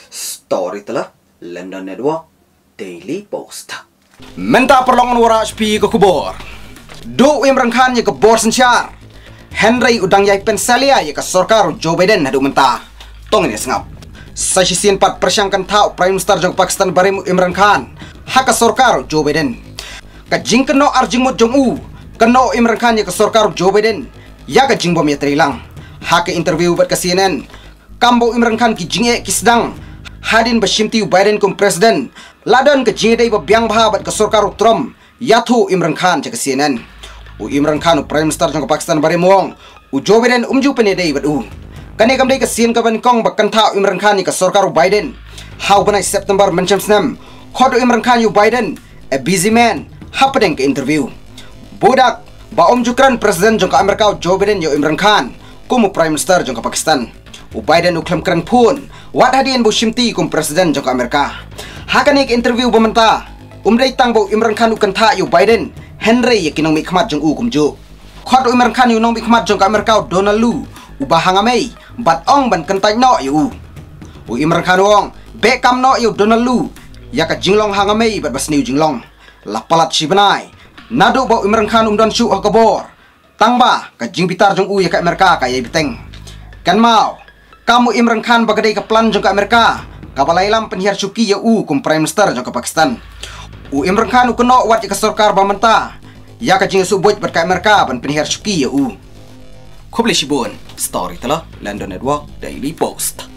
Story telah London Network Daily Post. Minta perlongan wara HP ke kubur. Do Imran Khan ye ke bor sencar. Henry udang yai pensalia ye ke sorkar Joe Biden hadu mentah. Tong ini sengap. Sashi sin pat persangkan tau Prime Minister jong Pakistan barim Imran Khan. Haka sorkar Joe Biden. Ka jing keno arjingmut jong u. Keno Imran Khan ye ke sorkar Joe Biden. Ya ka jing bom ye terilang. Haka interview buat ke CNN. Kambo Imran Khan ki jing ki sedang. Hadin bersimti Biden kum presiden. Ladan ke jingdai babiang bahabat ke sorkar Trump. Yathu Imran Khan cek CNN. Imran Khan Prime Minister jong Pakistan bare muang. Joe Biden umju penedai bat Kani kamdai ke CNN kaban kong bakan tau Imran Khan ke sorkar Biden. How banai September mencam senam. Khodo Imran Khan Biden a busy man. Hapadeng ke interview. Budak ba umjukran presiden jong Amerika Joe Biden Imran Khan kum Prime Minister jong Pakistan. Biden uklam kran pun. Wat hadian bu simti kum presiden jong Amerika. Hakanik interview bamenta. Umdai tang bo Imran Khan ukan tha Biden. Henry yakinong mikmat jong kum jo. Khot Imran Khan nong mikmat jong Amerika Donald Lu. Ubahangamay bat ong ban kantai no Imran Khan wong bekam no Donald Lu. Yaka jinglong hangamay bat basniu jinglong. Lapalat sibanai. Nado bo Imran Khan umdan syu hakabor. Tangba ka jingpitar jong yaka Amerika ka biteng. Kan mau kamu Imran Khan bagadai ke plan jong ke Amerika. Kabalailam penhiar syuki kum Prime Minister jong ke Pakistan. Imran Khan keno wat ke sorkar bamenta. Ya ka jing subut ber ke Amerika ban penhiar syuki Kubli Shibun. Story telah London Network Daily Post.